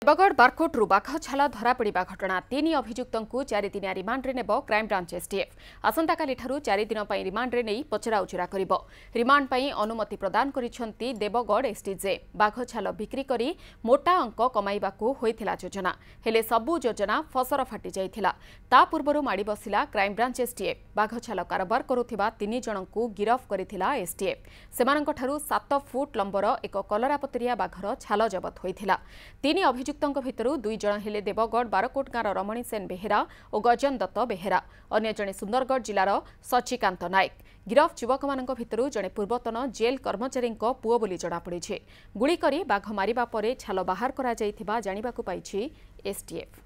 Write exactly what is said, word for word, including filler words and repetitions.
देवगढ़ बारकोटरू बाघ छाल धरा पड़ा घटना तीन अभियुक्त चार दिनिया रिमांड नेब क्राइमब्रांच एसटीएफ आसंता काली चार दिन रिमांड नहीं पचराउचरा कर रिमांड अनुमति प्रदान करिसेंती देवगढ़ एसटीजे बाघ छाल बिक्री करी मोटा अंक कमाइबा होइथिला योजना हेले सबु योजना फसर फाटी जाइथिला ता पूर्वरु माड़ी बसिला क्राइमब्रांच एसटीएफ बाघ छाल कारोबार करुथिबा तीन जनकु गिरफ करिथिला एसटीएफ सेमानंक ठारु सात फुट लंबर एक कलरापतरिया बाघर छाल जबत होइथिला तीन अभियुक्त भितरु दुई जन हेले देवगढ़ बारकोट गाँव रमणी सेन बेहेरा और गजन दत्त बेहेरा अन्य जने सुंदरगढ़ जिलार सचिकांत नायक गिरफ युवक मान भितरु जने पूर्वतन जेल कर्मचारी पुओ बोली जଣାपड़ी गुली करी बाघ मारिबा परे छाल बाहर करा जाइथिबा जानिबाकु पाइछि एसटीएफ।